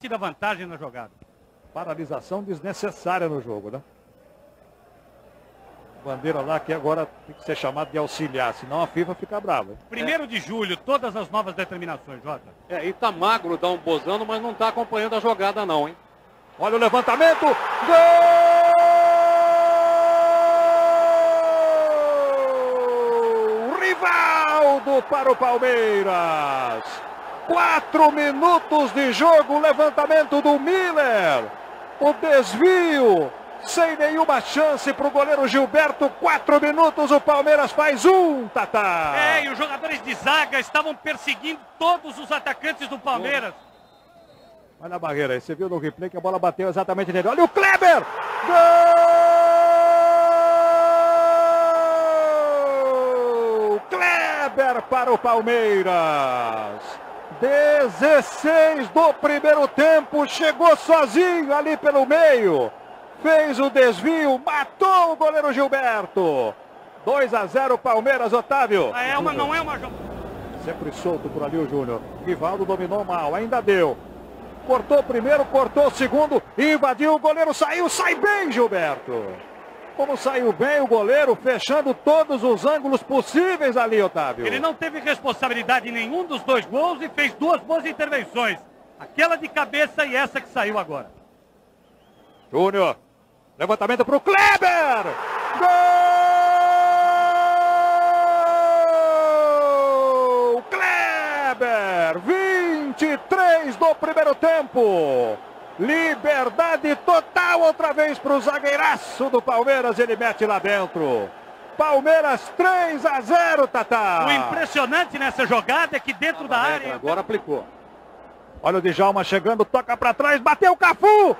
nítida vantagem na jogada. Paralisação desnecessária no jogo, né? Bandeira lá que agora tem que ser chamado de auxiliar, senão a FIFA fica brava. 1º de julho, todas as novas determinações, Jota. E tá magro, dá um bozano, mas não tá acompanhando a jogada não, hein? Olha o levantamento. Gol! Rivaldo para o Palmeiras. 4 minutos de jogo, levantamento do Miller. O desvio, sem nenhuma chance para o goleiro Gilberto. 4 minutos, o Palmeiras faz 1, Tatá. E os jogadores de zaga estavam perseguindo todos os atacantes do Palmeiras. Olha a barreira aí, você viu no replay que a bola bateu exatamente nele. Olha o Kleber! Gol! Kleber para o Palmeiras. 16 do primeiro tempo, chegou sozinho ali pelo meio. Fez o desvio, matou o goleiro Gilberto. 2-0 Palmeiras, Otávio. Não é uma jogada. Sempre solto por ali o Júnior. Rivaldo dominou mal, ainda deu. Cortou o primeiro, cortou o segundo, invadiu, o goleiro saiu, sai bem, Gilberto. Como saiu bem o goleiro, fechando todos os ângulos possíveis ali, Otávio. Ele não teve responsabilidade em nenhum dos 2 gols e fez 2 boas intervenções. Aquela de cabeça e essa que saiu agora. Júnior, levantamento para o Kleber! Gol! Kleber, 23 do primeiro tempo. Liberdade total outra vez para o zagueiraço do Palmeiras, ele mete lá dentro. Palmeiras 3-0, Tatá. O impressionante nessa jogada é que dentro da área... Agora aplicou. Olha o Djalma chegando, toca para trás, bateu o Cafu.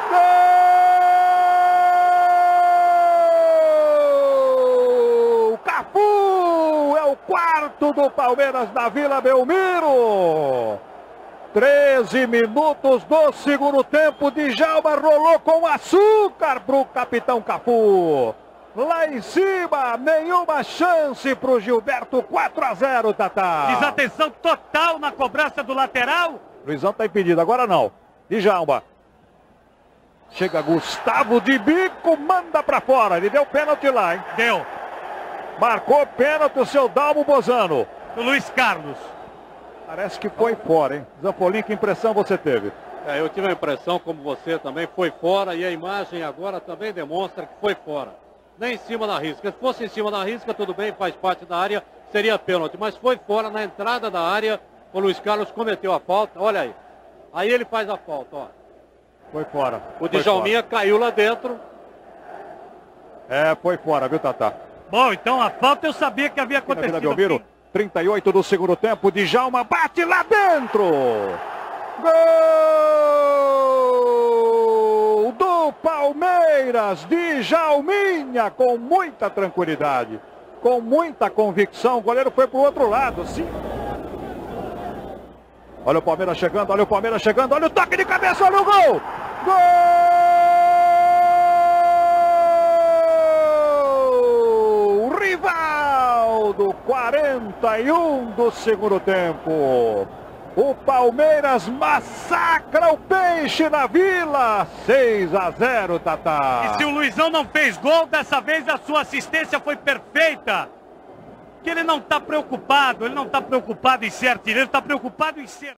Gol! Cafu é o 4º do Palmeiras na Vila Belmiro. 13 minutos do segundo tempo, Djalma rolou com açúcar para o capitão Cafu. Lá em cima, nenhuma chance para o Gilberto, 4-0, Tatá. Desatenção total na cobrança do lateral. Luizão está impedido, agora não. Djalma. Chega Gustavo de bico, manda para fora. Ele deu pênalti lá, hein? Deu. Marcou pênalti o seu Dalmo Bozano. O Luiz Carlos. Parece que foi fora, hein? Zampolim, que impressão você teve? Eu tive a impressão, como você também, foi fora, e a imagem agora também demonstra que foi fora. Nem em cima da risca. Se fosse em cima da risca, tudo bem, faz parte da área, seria pênalti. Mas foi fora, na entrada da área, o Luiz Carlos cometeu a falta, olha aí. Aí ele faz a falta, ó. Foi fora. O Djalminha caiu lá dentro. Foi fora, viu, Tatá? Bom, então a falta eu sabia que havia acontecido. 38 do segundo tempo, Djalma bate lá dentro. Gol do Palmeiras, Djalminha, com muita tranquilidade, com muita convicção. O goleiro foi para o outro lado, sim. Olha o Palmeiras chegando, olha o Palmeiras chegando, olha o toque de cabeça, olha o gol! Gol! Rivaldo, 41 do segundo tempo. O Palmeiras massacra o Peixe na Vila. 6-0, Tatá. E se o Luizão não fez gol, dessa vez a sua assistência foi perfeita. Que ele não está preocupado em ser artilheiro, ele está preocupado em ser...